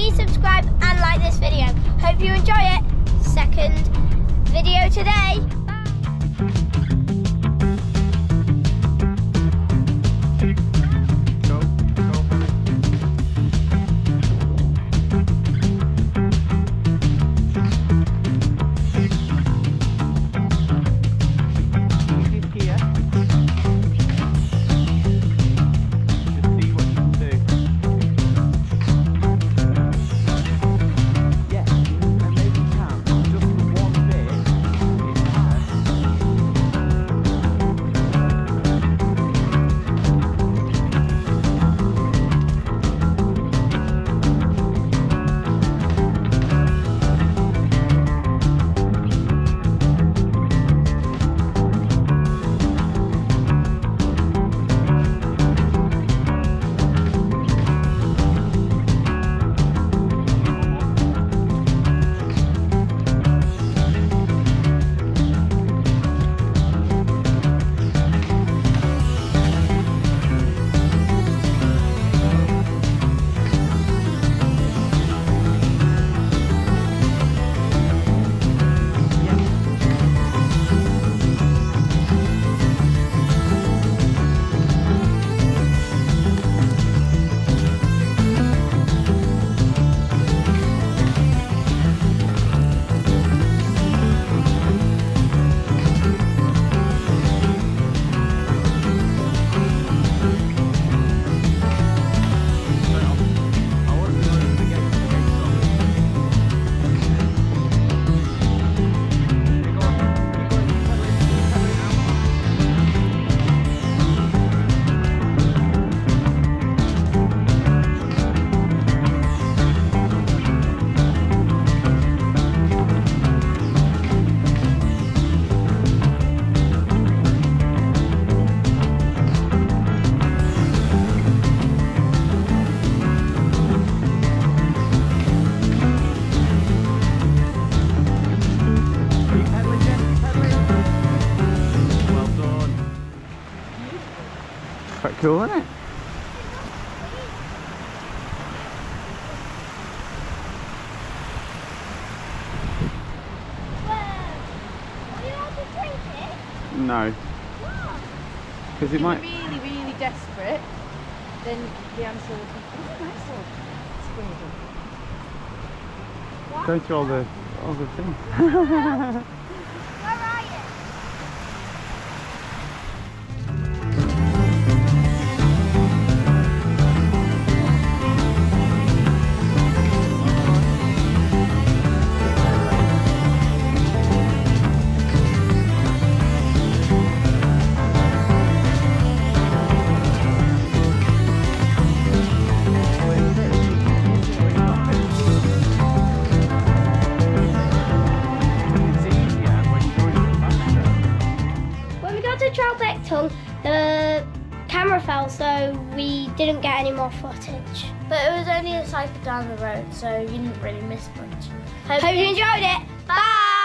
please subscribe and like this video. Hope you enjoy it. Second video today. Quite cool, isn't it? No. Because it might. If you're really, really desperate, then the answer would be, oh, nice one. Squirrel. Going through all the things. Where are you? Troutbeck Tongue, the camera fell, so we didn't get any more footage. But it was only a cycle down the road, so you didn't really miss much. Hope you enjoyed it. Bye!